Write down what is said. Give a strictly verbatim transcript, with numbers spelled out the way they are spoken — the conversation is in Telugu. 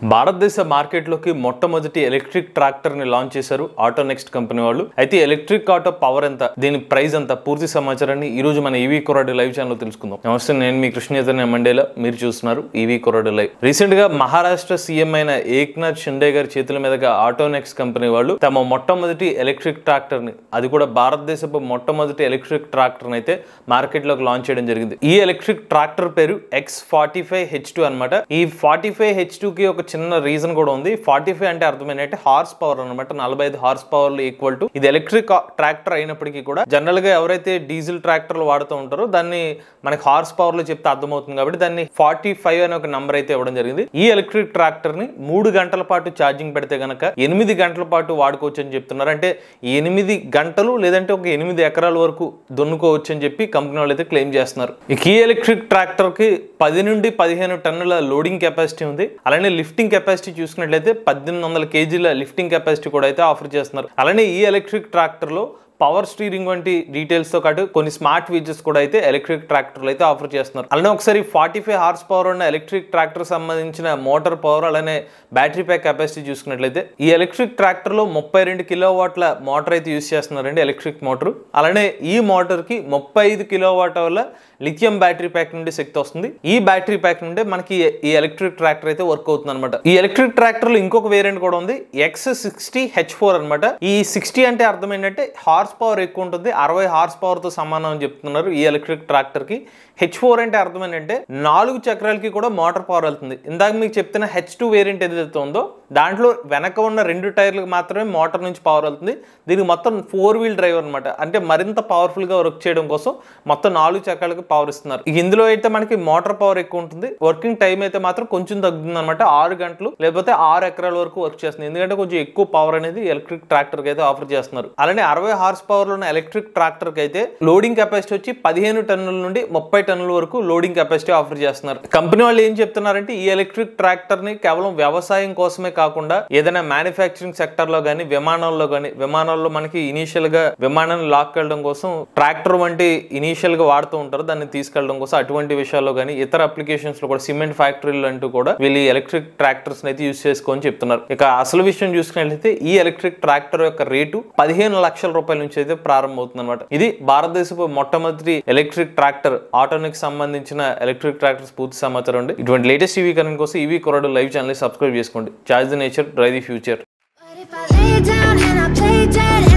భారతదేశ మార్కెట్లోకి మొట్టమొదటి ఎలక్ట్రిక్ ట్రాక్టర్ ని లాంచ్ చేశారు ఆటోనెక్స్ట్ కంపెనీ వాళ్ళు. అయితే ఎలక్ట్రిక్ ఆటో పవర్ ఎంత, దీని ప్రైస్ ఎంత, పూర్తి సమాచారాన్ని ఈ రోజు మన ఈవీ కొరాడి లైవ్ ఛానల్ తెలుసుకుందాం. నమస్తే, నేను మీ కృష్ణ చైతన్య మండేలా, మీరు చూస్తున్నారు ఈవీ కొరాడి లైవ్. రీసెంట్ గా మహారాష్ట్ర సీఎం అయిన ఏక్నాథ్ షిండే గారి చేతుల మీదుగా ఆటోనెక్స్ట్ కంపెనీ వాళ్ళు తమ మొట్టమొదటి ఎలక్ట్రిక్ ట్రాక్టర్ ని, అది కూడా భారతదేశపు మొట్టమొదటి ఎలక్ట్రిక్ ట్రాక్టర్ ని అయితే మార్కెట్ లోకి లాంచ్ చేయడం జరిగింది. ఈ ఎలక్ట్రిక్ ట్రాక్టర్ పేరు X forty five H two అనమాట. ఈ ఫార్టీ ఫైవ్ హెచ్ టూ కి ఒక చిన్న రీజన్ కూడా ఉంది. ఫార్టీ ఫైవ్ అంటే అర్థం ఏంటంటే హార్స్ పవర్ అనమాట. నలభై ఐదు హార్స్ పవర్ ఈక్వల్ టు ఇది ఎలక్ట్రిక్ ట్రాక్టర్ అయినప్పటికీ కూడా జనరల్ గా ఎవరైతే డీజిల్ ట్రాక్టర్లు వాడుతూ ఉంటారో దాన్ని మనకి హార్స్ పవర్ లో చెప్తే అర్థమవుతుంది కాబట్టి దాన్ని ఫార్టీ ఫైవ్ అనే ఒక నంబర్ అయితే ఇవ్వడం జరిగింది. ఈ ఎలక్ట్రిక్ ట్రాక్టర్ ని మూడు గంటల పాటు ఛార్జింగ్ పెడితే గనక ఎనిమిది గంటల పాటు వాడుకోవచ్చు అని చెప్తున్నారు. అంటే ఎనిమిది గంటలు లేదంటే ఒక ఎనిమిది ఎకరాల వరకు దున్నుకోవచ్చు అని చెప్పి కంపెనీ వాళ్ళు అయితే క్లెయిమ్ చేస్తున్నారు. ఈ ఎలక్ట్రిక్ ట్రాక్టర్ కి పది నుండి పదిహేను టన్నుల లోడింగ్ కెపాసిటీ ఉంది. అలానే లిఫ్టింగ్ కెపాసిటీ చూసుకున్నట్లయితే పద్దెనిమిది వందల కేజీల లిఫ్టింగ్ కెపాసిటీ కూడా అయితే ఆఫర్ చేస్తున్నారు. అలానే ఈ ఎలక్ట్రిక్ ట్రాక్టర్ లో పవర్ స్టీరింగ్ వంటి డీటెయిల్స్ తో పాటు కొన్ని స్మార్ట్ ఫీచర్స్ కూడా అయితే ఎలక్ట్రిక్ ట్రాక్టర్లు అయితే ఆఫర్ చేస్తున్నారు. అలానే ఒకసారి ఫార్టీ ఫైవ్ హార్స్ పవర్ ఉన్న ఎలక్ట్రిక్ ట్రాక్టర్ సంబంధించిన మోటార్ పవర్ అలానే బ్యాటరీ ప్యాక్ కెపాసిటీ చూసుకున్నట్లయితే ఈ ఎలక్ట్రిక్ ట్రాక్టర్ లో ముప్పై రెండు కిలో వాట్ల మోటార్ అయితే యూజ్ చేస్తున్నారండి, ఎలక్ట్రిక్ మోటార్. అలానే ఈ మోటార్ కి ముప్పై ఐదు కిలో వాట్ వల్ల లిథియం బ్యాటరీ ప్యాక్ నుండి శక్తి వస్తుంది. ఈ బ్యాటరీ ప్యాక్ నుండి మనకి ఈ ఎలక్ట్రిక్ ట్రాక్టర్ అయితే వర్క్ అవుతుంది అనమాట. ఈ ఎలక్ట్రిక్ ట్రాక్టర్ లో ఇంకొక వేరియంట్ కూడా ఉంది, ఎక్స్ సిక్స్టీ హెచ్ ఫోర్ అనమాట. ఈ సిక్స్టీ అంటే అర్థం ఏంటంటే హార్స్ పవర్ ఎక్కువ ఉంటుంది, అరవై హార్స్ పవర్ తో సమానం అని చెప్తున్నారు ఈ ఎలక్ట్రిక్ ట్రాక్టర్ కి. హెచ్ ఫోర్ అంటే అర్థం ఏంటంటే నాలుగు చక్రాలకి కూడా మోటార్ పవర్ వెళ్తుంది. ఇందాక మీకు చెప్తున్న హెచ్ టూ వేరియంట్ ఏదైతే ఉందో దాంట్లో వెనక ఉన్న రెండు టైర్లకు మాత్రమే మోటార్ నుంచి పవర్ వెళ్తుంది. దీనికి మొత్తం ఫోర్ వీల్ డ్రైవ్ అనమాట. అంటే మరింత పవర్ఫుల్ గా వర్క్ చేయడం కోసం మొత్తం నాలుగు చక్రాలకు పవర్ ఇస్తున్నారు. ఇందులో అయితే మనకి మోటార్ పవర్ ఎక్కువ ఉంటుంది, వర్కింగ్ టైం అయితే మాత్రం కొంచెం తగ్గుతుంది అనమాట. ఆరు గంటలు లేకపోతే ఆరు ఎకరాల వరకు వర్క్ చేస్తుంది. ఎందుకంటే కొంచెం ఎక్కువ పవర్ అనేది ఎలక్ట్రిక్ ట్రాక్టర్ కి అయితే ఆఫర్ చేస్తున్నారు. అలానే అరవై హార్స్ పవర్ లో ఉన్న ఎలక్ట్రిక్ ట్రాక్టర్ కి అయితే లోడింగ్ కెపాసిటీ వచ్చి పదిహేను టన్నుల నుండి ముప్పై టన్నుల వరకు లోడింగ్ కెపాసిటీ ఆఫర్ చేస్తున్నారు. కంపెనీ వాళ్ళు ఏం చెప్తున్నారంటే ఈ ఎలక్ట్రిక్ ట్రాక్టర్ ని కేవలం వ్యవసాయం కోసమే కాకుండా ఏదైనా మ్యానుఫ్యాక్చరింగ్ సెక్టర్ లో గానీ విమానాల్లో గానీ, విమానాల్లో మనకి ఇనీషియల్ గా విమానాన్ని లాక్కెళ్ళడం కోసం ట్రాక్టర్ వంటి ఇనీషియల్ గా వాడుతూ ఉంటారు, దాన్ని తీసుకెళ్లడం కోసం. అటువంటి విషయాల్లో గానీ ఇతర అప్లికేషన్స్ లో కూడా సిమెంట్ ఫ్యాక్టరీలు అంటూ కూడా వీళ్ళు ఎలక్ట్రిక్ ట్రాక్టర్స్ అయితే యూజ్ చేసుకోని చెప్తున్నారు. ఇక అసలు విషయం చూసుకున్నట్లయితే ఈ ఎలక్ట్రిక్ ట్రాక్టర్ యొక్క రేటు పదిహేను లక్షల రూపాయల నుంచి అయితే ప్రారంభమవుతుంది అనమాట. ఇది భారతదేశపు మొట్టమొదటి ఎలక్ట్రిక్ ట్రాక్టర్ ఆటోనిక్ సంబంధించిన ఎలక్ట్రిక్ ట్రాక్టర్స్ పూర్తి సమాచారం అండి. ఇటువంటి లేటెస్ట్ ఈవీ కరెంట్ కోసం ఈవీ కొరాడి లైవ్ ఛానల్ సబ్స్క్రైబ్ చేసుకోండి. Charge the nature, drive the future.